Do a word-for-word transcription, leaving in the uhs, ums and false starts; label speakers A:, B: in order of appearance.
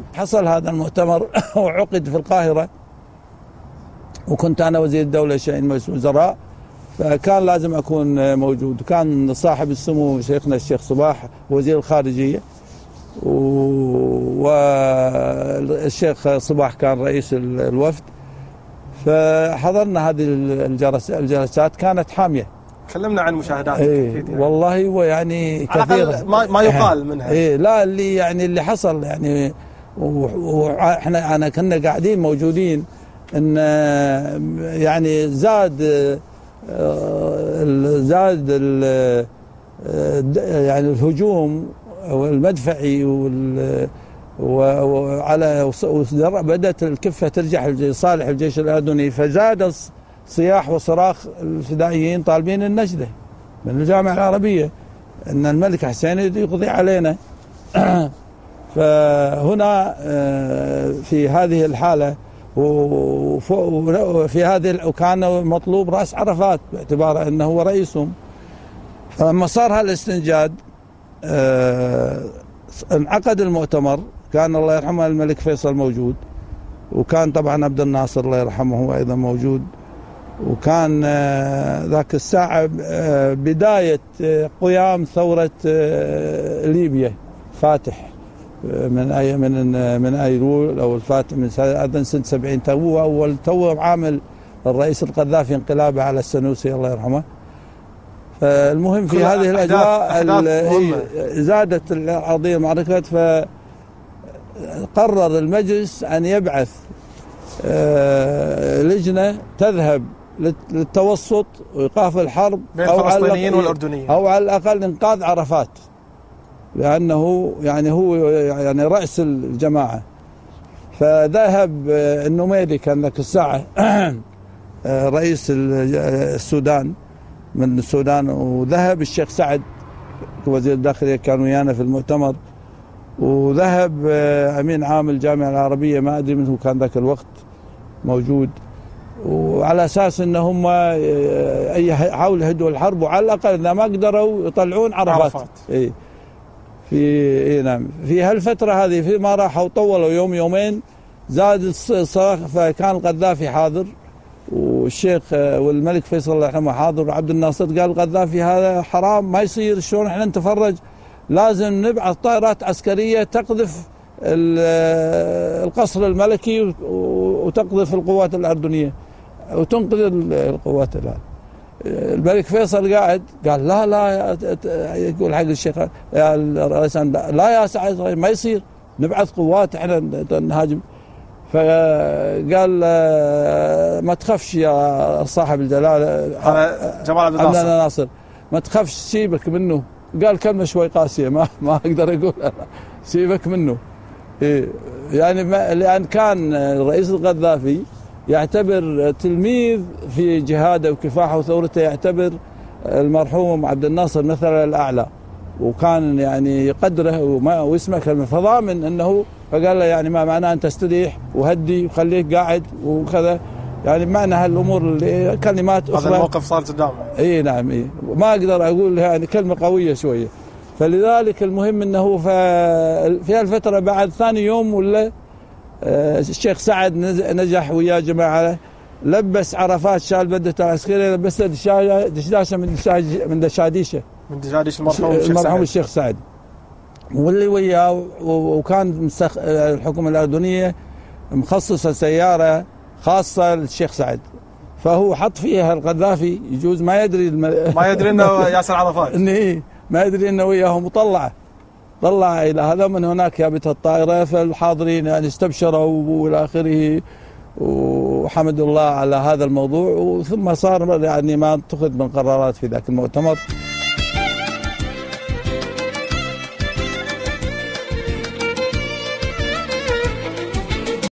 A: حصل هذا المؤتمر وعقد في القاهرة، وكنت أنا وزير الدولة شؤون مجلس الوزراء، فكان لازم أكون موجود. كان صاحب السمو شيخنا الشيخ صباح وزير الخارجية، والشيخ صباح كان رئيس الوفد، فحضرنا هذه الجلسات كانت حامية.
B: تكلمنا عن مشاهداتك.
A: إيه يعني. والله هو يعني كثير
B: ما, ما يقال منها.
A: إيه لا اللي يعني اللي حصل يعني، واحنا انا كنا قاعدين موجودين ان يعني زاد زاد يعني الهجوم والمدفعي وعلى بدأت الكفة ترجع لصالح الجيش الأردني، فزاد صياح وصراخ الفدائيين طالبين النجدة من الجامعة العربية أن الملك حسين يقضي علينا. فهنا في هذه الحالة وفي هذه وكان مطلوب رأس عرفات باعتباره أنه هو رئيسهم. فلما صار هالاستنجاد انعقد المؤتمر، كان الله يرحمه الملك فيصل موجود، وكان طبعا عبد الناصر الله يرحمه هو أيضا موجود، وكان ذاك الساعة بداية قيام ثورة ليبيا فاتح من أي من من أيلول أو الفاتح من أذن سنة سبعين، تو أول تو عامل الرئيس القذافي انقلابه على السنوسي الله يرحمه. فالمهم في هذه الأجواء زادت القضية معركة، فقرر المجلس أن يبعث لجنة تذهب للتوسط وإيقاف الحرب
B: بين الفلسطينيين والأردنيين،
A: أو على الأقل إنقاذ عرفات، لأنه يعني هو يعني رأس الجماعة. فذهب النميري كان ذاك الساعة رئيس السودان من السودان، وذهب الشيخ سعد وزير الداخلية كانوا ويانا في المؤتمر، وذهب أمين عام الجامعة العربية ما أدري منه كان ذاك الوقت موجود، وعلى أساس أنهم يحاولوا يهدوا الحرب، وعلى الأقل إذا ما قدروا يطلعون عرفات, عرفات. إيه في إيه نعم في هالفترة هذه فيما راحوا طولوا يوم يومين زاد الصراخ، فكان القذافي حاضر والشيخ والملك فيصل الله يرحمه حاضر، وعبد الناصر قال القذافي هذا حرام ما يصير، شلون احنا نتفرج، لازم نبعث طائرات عسكرية تقذف القصر الملكي وتقذف القوات الأردنية وتنقذ القوات الأردنية. الملك فيصل قاعد قال لا لا يقول حق الشيخ يا الرئيس لا يا سعد ما يصير نبعث قوات احنا نهاجم. فقال ما تخافش يا صاحب الجلالة
B: جمال عبد
A: الناصر ناصر ما تخافش سيبك منه. قال كلمة شوي قاسية ما ما أقدر أقولها، سيبك منه. إيه يعني ما لأن كان الرئيس القذافي يعتبر تلميذ في جهاده وكفاحه وثورته، يعتبر المرحوم عبد الناصر مثلا الأعلى، وكان يعني يقدره وما واسمه كلمة فضامن أنه، فقال له يعني ما معناه أن تستريح وهدي وخليك قاعد وكذا، يعني معنى هالأمور اللي كلمات أخرى.
B: هذا الموقف صار قدامه.
A: إيه نعم إيه ما أقدر أقول يعني كلمة قوية شوية. فلذلك المهم أنه في الفترة بعد ثاني يوم ولا الشيخ سعد نجح ويا جماعة لبس عرفات شال بدته العسكرية، لبسته دشداشة من من دشاديشة
B: من دشاديش المرحوم الشيخ
A: المرحوم
B: سعد.
A: الشيخ سعد واللي وياه، وكان الحكومة الأردنية مخصصة سيارة خاصة للشيخ سعد، فهو حط فيها القذافي يجوز ما يدري الم...
B: ما يدري انه ياسر عرفات
A: إنه ما يدري انه وياهم، وطلع طلع الى هذا من هناك جابت الطائرة، فالحاضرين يعني استبشروا والى اخره وحمد الله على هذا الموضوع. وثم صار يعني ما اتخذ من قرارات في ذاك المؤتمر.